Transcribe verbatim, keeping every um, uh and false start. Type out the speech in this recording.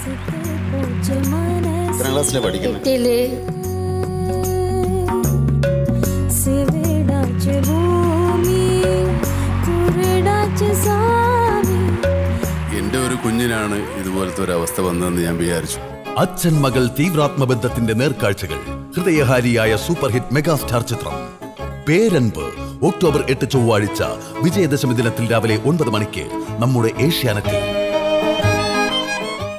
എത്രാം ക്ലാസ്സിലാണ് പഠിക്കുന്നത്? എന്റെ ഒരു കുഞ്ഞിനാണ് ഇതുപോലത്തെ ഒരു അവസ്ഥ വന്നതെന്ന് ഞാൻ വിചാരിച്ചു. അച്ഛൻ മകൾ തീവ്രാത്മബന്ധത്തിന്റെ നേർക്കാഴ്ചകൾ. ഹൃദയഹാരിയായ സൂപ്പർ ഹിറ്റ് മെഗാസ്റ്റാർ ചിത്രം പേരൻപ് ഒക്ടോബർ എട്ട് ചൊവ്വാഴ്ച വിജയദശമി ദിനത്തിൽ രാവിലെ ഒൻപത് മണിക്ക് നമ്മുടെ ഏഷ്യാനെറ്റിൽ.